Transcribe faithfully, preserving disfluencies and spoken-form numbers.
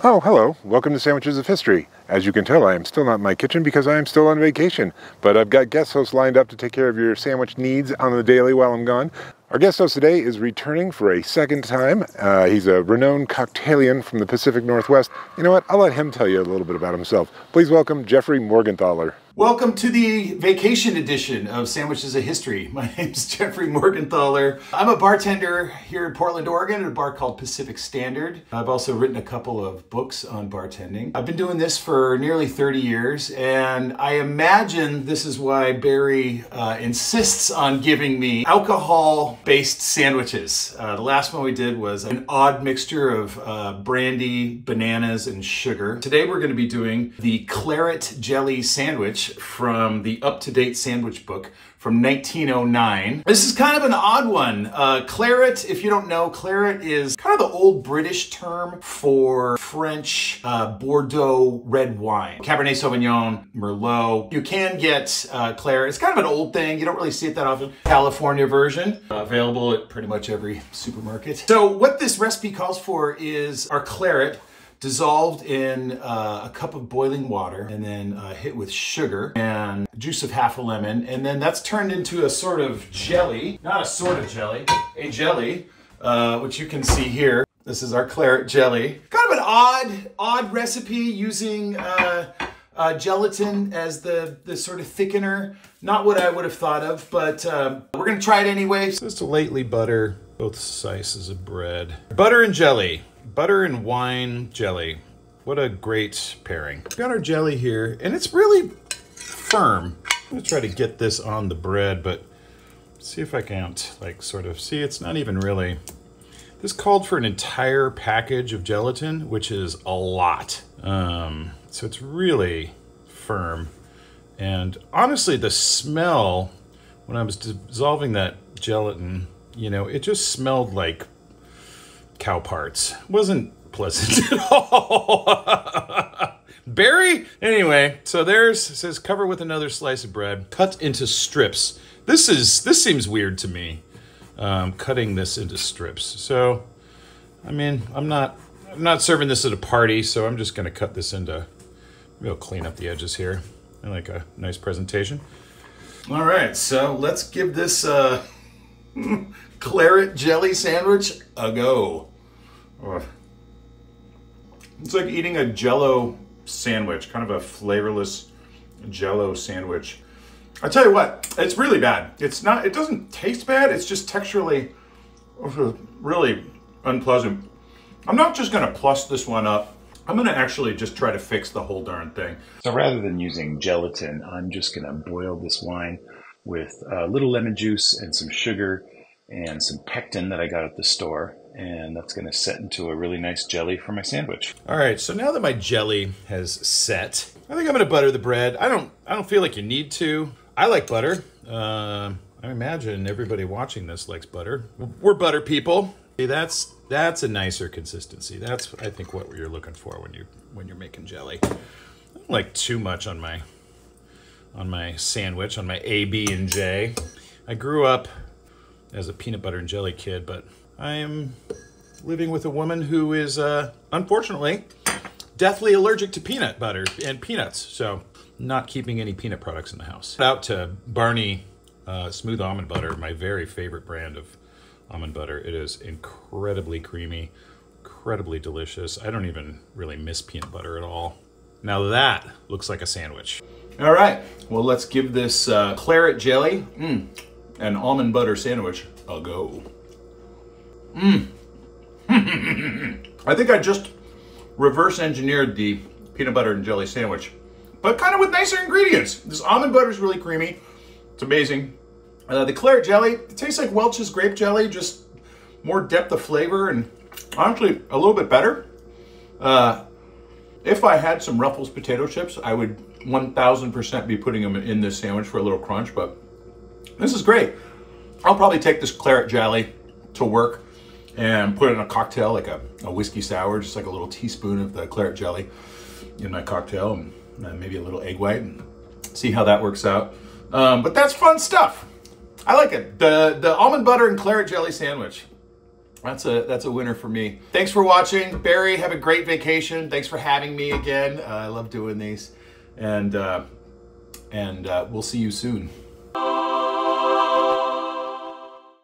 Oh, hello. Welcome to Sandwiches of History. As you can tell, I am still not in my kitchen because I am still on vacation, but I've got guest hosts lined up to take care of your sandwich needs on the daily while I'm gone. Our guest host today is returning for a second time. Uh, he's a renowned cocktailian from the Pacific Northwest. You know what? I'll let him tell you a little bit about himself. Please welcome Jeffrey Morgenthaler. Welcome to the vacation edition of Sandwiches of History. My name's Jeffrey Morgenthaler. I'm a bartender here in Portland, Oregon at a bar called Pacific Standard. I've also written a couple of books on bartending. I've been doing this for nearly thirty years, and I imagine this is why Barry uh, insists on giving me alcohol-based sandwiches. Uh, the last one we did was an odd mixture of uh, brandy, bananas, and sugar. Today we're going to be doing the Claret Jelly Sandwich from the up-to-date sandwich book from nineteen oh nine. This is kind of an odd one. Uh, claret, if you don't know, claret is kind of the old British term for French uh, Bordeaux red wine. Cabernet Sauvignon, Merlot. You can get uh, claret. It's kind of an old thing. You don't really see it that often. California version, uh, available at pretty much every supermarket. So what this recipe calls for is our claret dissolved in uh, a cup of boiling water and then uh, hit with sugar and juice of half a lemon. And then that's turned into a sort of jelly, not a sort of jelly, a jelly, uh, which you can see here. This is our claret jelly. Kind of an odd, odd recipe using uh, uh, gelatin as the, the sort of thickener. Not what I would have thought of, but uh, we're gonna try it anyway. So just to lightly butter both slices of bread. Butter and jelly. Butter and wine jelly. What a great pairing. We've got our jelly here, and it's really firm. I'm gonna try to get this on the bread, but see if I can't, like, sort of, see, it's not even really. This called for an entire package of gelatin, which is a lot. Um, so it's really firm. And honestly, the smell, when I was dissolving that gelatin, you know, it just smelled like cow parts. Wasn't pleasant at all. Barry? Anyway, so there's, it says cover with another slice of bread. Cut into strips. This is, this seems weird to me, um, cutting this into strips. So, I mean, I'm not, I'm not serving this at a party, so I'm just gonna cut this into, maybe I'll clean up the edges here. I like a nice presentation. All right, so let's give this, uh, Claret Jelly Sandwich a go. Oh. It's like eating a Jell-O sandwich, kind of a flavorless Jell-O sandwich. I tell you what, it's really bad. It's not, it doesn't taste bad, it's just texturally really unpleasant. I'm not just gonna plus this one up. I'm gonna actually just try to fix the whole darn thing. So rather than using gelatin, I'm just gonna boil this wine with a little lemon juice and some sugar and some pectin that I got at the store, and that's going to set into a really nice jelly for my sandwich. All right, so now that my jelly has set, I think I'm going to butter the bread. I don't, I don't feel like you need to. I like butter. Uh, I imagine everybody watching this likes butter. We're butter people. See, that's that's a nicer consistency. That's, I think, what you're looking for when you when you're making jelly. I don't like too much on my on my sandwich, on my A, B, and J. I grew up as a peanut butter and jelly kid, but I am living with a woman who is, uh, unfortunately, deathly allergic to peanut butter and peanuts, so not keeping any peanut products in the house. Shout out to Barney uh, Smooth Almond Butter, my very favorite brand of almond butter. It is incredibly creamy, incredibly delicious. I don't even really miss peanut butter at all. Now that looks like a sandwich. All right, well, let's give this uh, claret jelly, mm. an almond butter sandwich a go. Mmm. I think I just reverse engineered the peanut butter and jelly sandwich, but kind of with nicer ingredients. This almond butter is really creamy. It's amazing. Uh, the claret jelly, it tastes like Welch's grape jelly, just more depth of flavor and honestly a little bit better. Uh, if I had some Ruffles potato chips, I would one thousand percent be putting them in this sandwich for a little crunch, but this is great. I'll probably take this claret jelly to work and put it in a cocktail, like a, a whiskey sour, just like a little teaspoon of the claret jelly in my cocktail, and uh, maybe a little egg white, and see how that works out. Um, but that's fun stuff. I like it. The, the almond butter and claret jelly sandwich. That's a that's a winner for me. Thanks for watching. Barry, have a great vacation. Thanks for having me again. Uh, I love doing these. And, uh, and uh, we'll see you soon.